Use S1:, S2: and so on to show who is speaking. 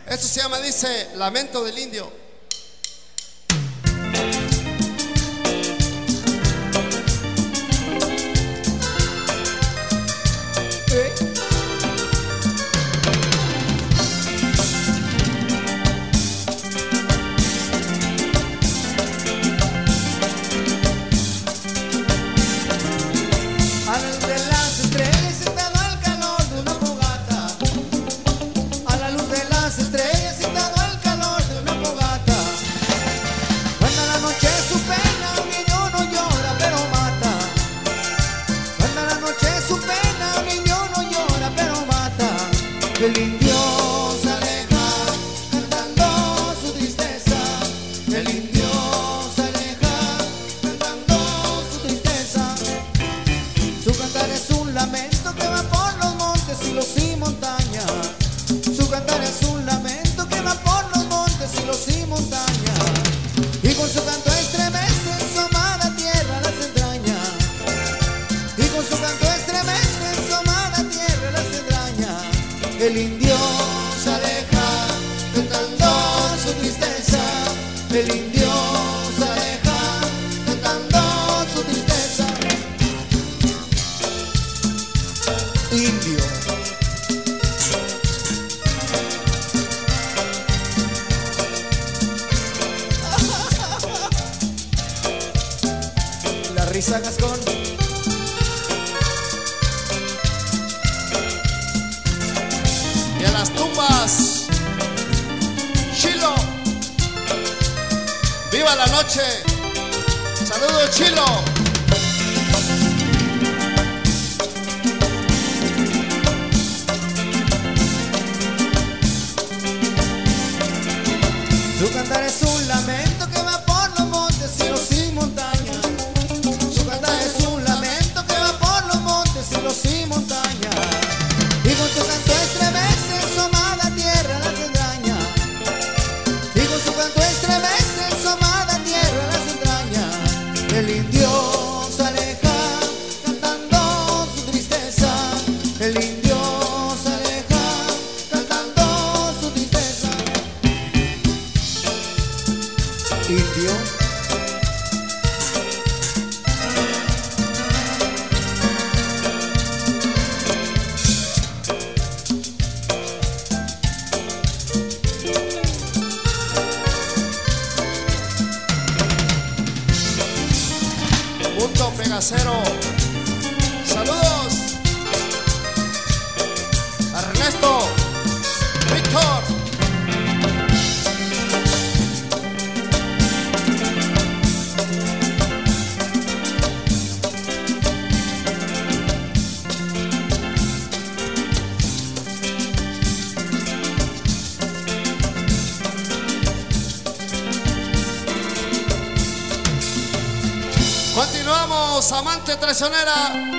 S1: Esto se llama, dice, Lamento del Indio.
S2: El indio se aleja cantando su tristeza. El indio se aleja cantando su tristeza. Su cantar es un lamento que va por los montes, hilos y montañas. Su cantar es un lamento que va por los montes, hilos y montañas. Y con su canto estremece en su amada tierra las entrañas. Y con su canto estremece en su amada tierra las entrañas. El indio se aleja cantando su tristeza. El indio se aleja cantando su tristeza. Indio. La risa Gascón.
S1: Y a las tumbas, Chilo. ¡Viva la noche! ¡Saludos, Chilo!
S2: Su cantar es un lamento que va por los montes, cielos y montañas. Su cantar es un lamento que va por los montes, cielos y montañas. Y con su canto estremece en su amada tierra las entrañas. Y con su canto estremece en su amada tierra las entrañas. El indio se aleja cantando su tristeza. El indio se aleja cantando su tristeza. Indio.
S1: Punto Pegacero. Saludos. Ernesto. Víctor. Continuamos, amante traicionera.